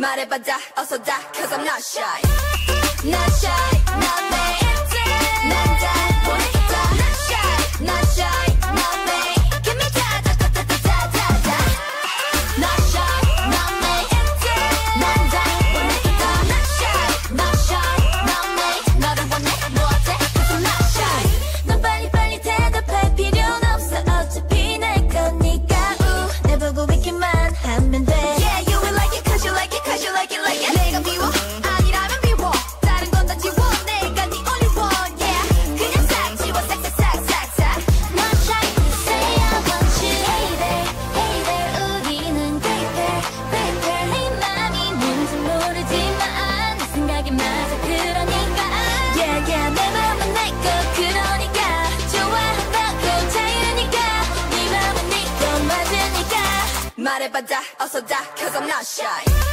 말해봐다 어서 다 cause I'm not shy Not shy not me 난 잘 보냈다 Not shy not shy not me Give me da Not shy not me 난 잘 보냈다 Not shy not shy not me 너를 원해 뭐 어때 cause I'm not shy 넌 빨리빨리 대답할 필요는 없어 어차피 내 거니까 내 보고 있기만 하면 돼 Yeah you will like it cause you like it cause you like it like it 내가 미워 아니라면 미워 다른 건 다 지워 내가 네 only one yeah 그냥 싹 지워 싹싹싹싹싹 Not shy say I want you Hey there hey there 우리는 great pair great pair 네 맘이 뭔지 모르지만 내 생각이 맞아 그러니까 Yeah yeah 내 맘은 내 거 그러니까 좋아한다고 자유니까 네 맘은 네 거 맞으니까 말해봐다 어서 다 cause I'm not shy